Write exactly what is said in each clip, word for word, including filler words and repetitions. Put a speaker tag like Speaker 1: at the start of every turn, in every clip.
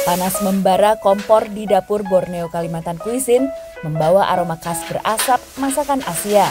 Speaker 1: Panas membara kompor di dapur Borneo Kalimantan Cuisine membawa aroma khas berasap masakan Asia.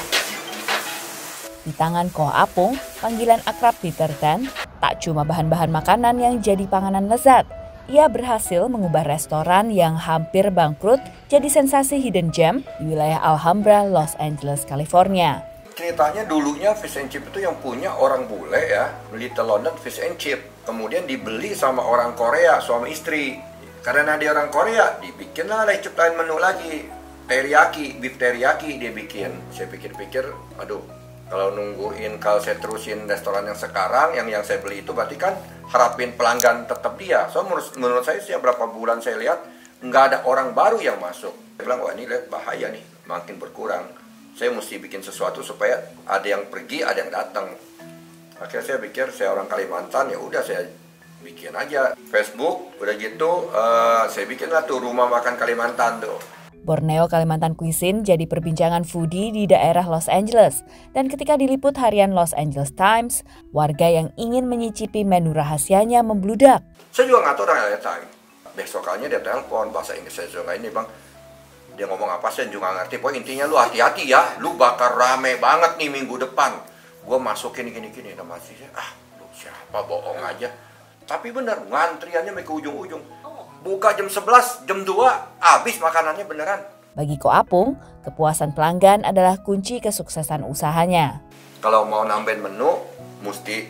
Speaker 1: Di tangan Ko Apung, panggilan akrab Peter Tan, tak cuma bahan-bahan makanan yang jadi panganan lezat. Ia berhasil mengubah restoran yang hampir bangkrut jadi sensasi hidden gem di wilayah Alhambra, Los Angeles, California.
Speaker 2: Ceritanya dulunya fish and chip itu yang punya orang bule ya, Little London Fish and Chip. Kemudian dibeli sama orang Korea, suami istri. Karena dia orang Korea, dibikinlah ciptain menu lagi. Teriyaki, beef teriyaki dia bikin. Saya pikir-pikir, aduh, kalau nungguin kalau saya terusin restoran yang sekarang, yang yang saya beli itu berarti kan harapin pelanggan tetap dia. So menurut, menurut saya sih berapa bulan saya lihat, nggak ada orang baru yang masuk. Saya bilang, wah ini lihat bahaya nih, makin berkurang. Saya mesti bikin sesuatu supaya ada yang pergi, ada yang datang. Akhirnya saya pikir saya orang Kalimantan, ya udah saya bikin aja Facebook, udah gitu uh, saya bikinlah tuh rumah makan Kalimantan tuh.
Speaker 1: Borneo Kalimantan Cuisine jadi perbincangan foodie di daerah Los Angeles. Dan ketika diliput harian Los Angeles Times, warga yang ingin menyicipi menu rahasianya membludak.
Speaker 2: Saya juga nggak tahu orang L A Times. Besokannya dia telepon bahasa Inggris saya juga ini bang. Dia ngomong apa saya juga nggak ngerti. Pokoknya intinya lu hati-hati ya, lu bakal rame banget nih minggu depan. Gue masukin gini-gini, nama sih ah lu siapa bohong aja. Tapi bener, ngantriannya sampai ke ujung-ujung. Buka jam sebelas, jam dua, habis makanannya beneran.
Speaker 1: Bagi Ko Apung, kepuasan pelanggan adalah kunci kesuksesan usahanya.
Speaker 2: Kalau mau nambahin menu, mesti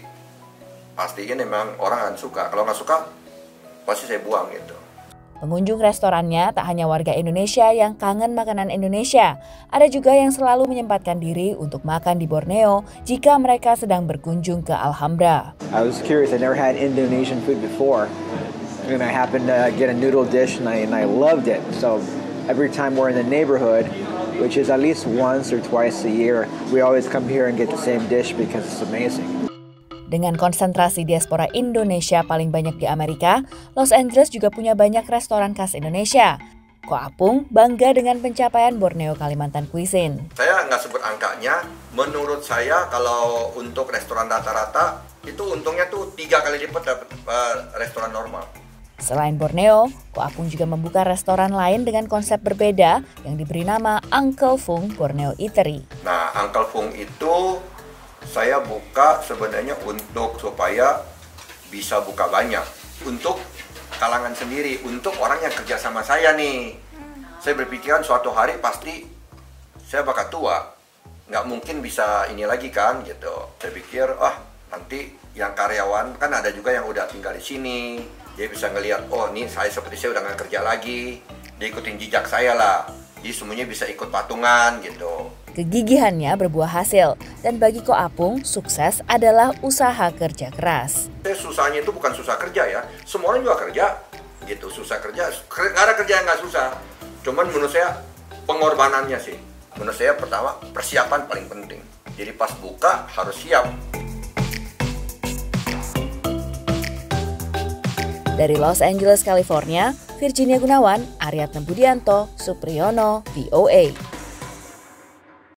Speaker 2: pastiin memang orang akan suka. Kalau nggak suka, pasti saya buang gitu.
Speaker 1: Pengunjung restorannya tak hanya warga Indonesia yang kangen makanan Indonesia. Ada juga yang selalu menyempatkan diri untuk makan di Borneo jika mereka sedang berkunjung ke Alhambra.
Speaker 3: I was curious, I never had Indonesian food before. And I happened to get a noodle dish and I, and I loved it. So every time we're in the neighborhood, which is at least once or twice a year, we always come here and get the same dish because it's amazing.
Speaker 1: Dengan konsentrasi diaspora Indonesia paling banyak di Amerika, Los Angeles juga punya banyak restoran khas Indonesia. Ko Apung bangga dengan pencapaian Borneo Kalimantan Cuisine.
Speaker 2: Saya nggak sebut angkanya, menurut saya kalau untuk restoran rata-rata, itu untungnya tuh tiga kali lipat dapat uh, restoran normal.
Speaker 1: Selain Borneo, Ko Apung juga membuka restoran lain dengan konsep berbeda yang diberi nama Uncle Fung Borneo Eatery.
Speaker 2: Nah, Uncle Fung itu saya buka sebenarnya untuk supaya bisa buka banyak. Untuk kalangan sendiri, untuk orang yang kerja sama saya nih. Saya berpikiran suatu hari pasti saya bakal tua. Nggak mungkin bisa ini lagi kan gitu. Saya pikir, ah nanti yang karyawan kan ada juga yang udah tinggal di sini. Dia bisa ngelihat, oh nih saya seperti saya udah nggak kerja lagi. Dia ikutin jejak saya lah. Jadi semuanya bisa ikut patungan gitu.
Speaker 1: Kegigihannya berbuah hasil, dan bagi Ko Apung, sukses adalah usaha kerja keras.
Speaker 2: Susahnya itu bukan susah kerja ya, semua orang juga kerja, gitu. Susah kerja, nggak ada kerja yang nggak susah. Cuman menurut saya pengorbanannya sih. Menurut saya pertama persiapan paling penting. Jadi pas buka harus siap.
Speaker 1: Dari Los Angeles, California, Virginia Gunawan, Aryatna Budianto, Supriyono, V O A.